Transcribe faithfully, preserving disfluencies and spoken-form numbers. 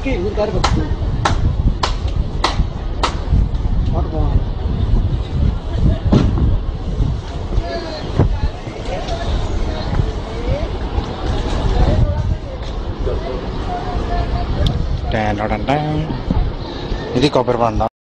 ఎక్కి మీరు కారు పట్టుకు బాగుంది. ఇది కొబ్బరి బండ.